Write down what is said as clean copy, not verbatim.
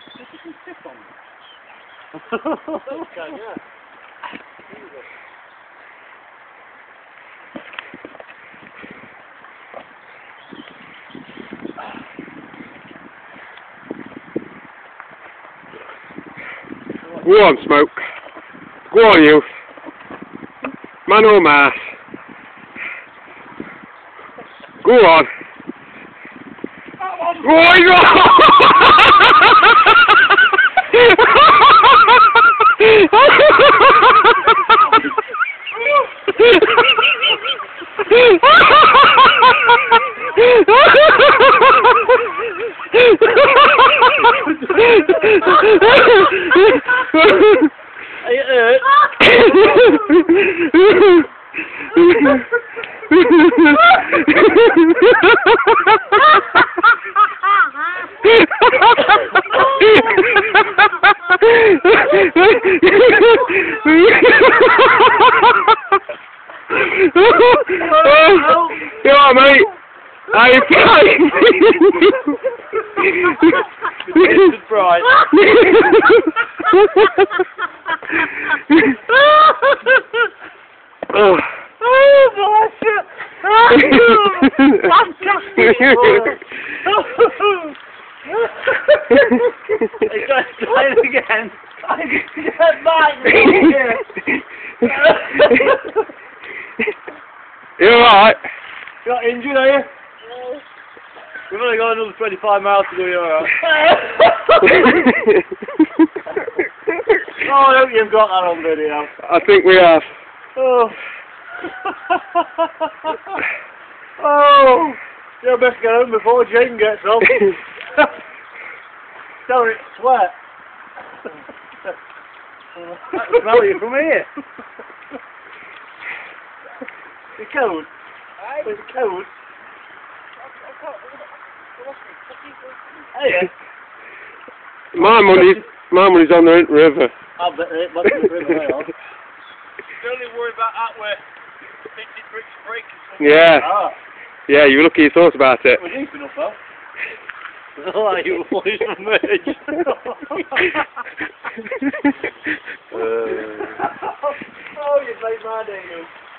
Yeah. Go on, Smoke. Go on, you. Man or mass. Go on. Go on, go Are you hurt? You alright, mate? Are you fine? Surprise. Oh, bless you. Fantastic. It's going to try it again. I can't bite me. You alright? You not injured, are you? No. We've only got another 25 miles to go, you're alright. Oh, I hope you've got that on video. I think we have. Oh. Oh. You best get home before Jane gets home. Tell her it's sweat. I can smell you from here. You're cold. It's cold. Hey, My money's on the river. I'll bet it must be the way on. The only worry about that where the bricks breaking. Yeah. Ah. Yeah, you were lucky you thought about it. We're deep enough though. Oh, you boys from merge. Oh, you made my day, you.